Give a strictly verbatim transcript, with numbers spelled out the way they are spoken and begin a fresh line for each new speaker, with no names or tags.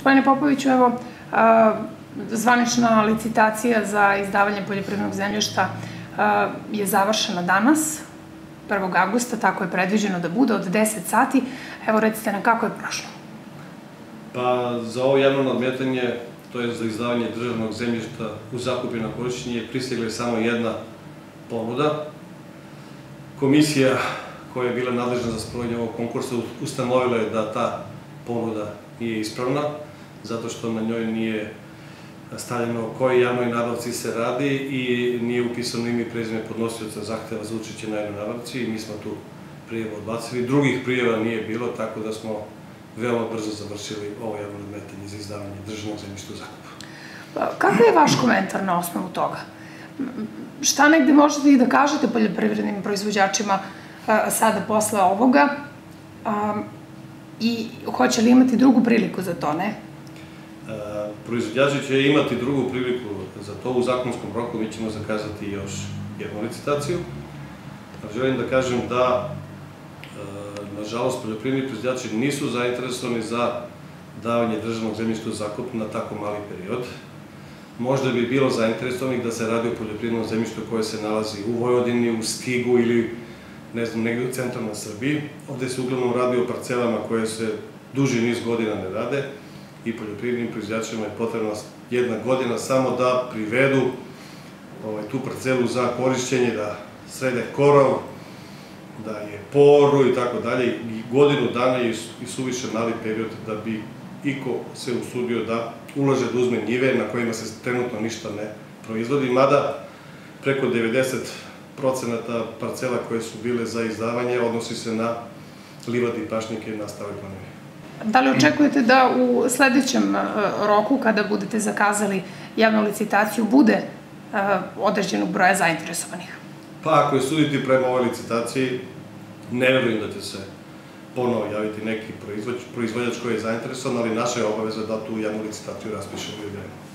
Gospodine Popoviću, evo, zvanična licitacija za izdavanje poljoprivrednog zemljišta je završena danas, prvog avgusta, tako je predviđeno da bude, od deset sati. Evo, recite nam kako je prošlo.
Pa, za ovo javno nadmetanje, to je za izdavanje državnog zemljišta u zakup i na korišćenje, pristigla je samo jedna ponuda. Komisija koja je bila nadležna za sprovođenje ovog konkursa ustanovila je da ta ponuda nije ispravna, zato što na njoj nije stavljeno o kojoj javnoj nabavci se radi i nije upisano ime i prezime podnosioca zahteva za učešće na javnoj nabavci i mi smo tu prijavu odbacili. Drugih prijava nije bilo, tako da smo veoma brzo završili ovo javno nadmetanje za izdavanje državnog zemljišta u zakup.
Kakav je vaš komentar na osnovu toga? Šta negde možete i da kažete poljoprivrednim proizvođačima sada posle ovoga i hoće li imati drugu priliku za to, ne?
Proizvođači će imati drugu priliku za to. U zakonskom roku mi ćemo zakazati još jednu licitaciju. Želim da kažem da, nažalost, poljoprivredni proizvođači nisu zainteresovani za davanje državnog zemljišta u zakup na tako mali period. Možda bi bilo zainteresovanih da se radi o poljoprivrednom zemljištu koje se nalazi u Vojvodini, u Stigu ili, ne znam, negdje u centralnoj Srbiji. Ovde se uglavnom radi o parcelama koje se duži niz godina ne rade i poljoprivrednim proizvođačima je potrebna jedna godina samo da privedu tu parcelu za korišćenje, da srede korov, da je poru i tako dalje. I godinu dana je i suviše mali period da bi iko se usudio da ulaže, da uzme njive na kojima se trenutno ništa ne proizvodi, mada preko devedeset procenata parcela koje su bile za izdavanje odnosi se na livade i pašnjake na Staroj planini.
Da li očekujete da u sledećem roku, kada budete zakazali javnu licitaciju, bude određenog broja zainteresovanih?
Pa, ako je suditi prema ovoj licitaciji, ne verujem da će se ponovo javiti neki proizvođač koji je zainteresovan, ali naša je obaveza da tu javnu licitaciju raspišemo i objavimo.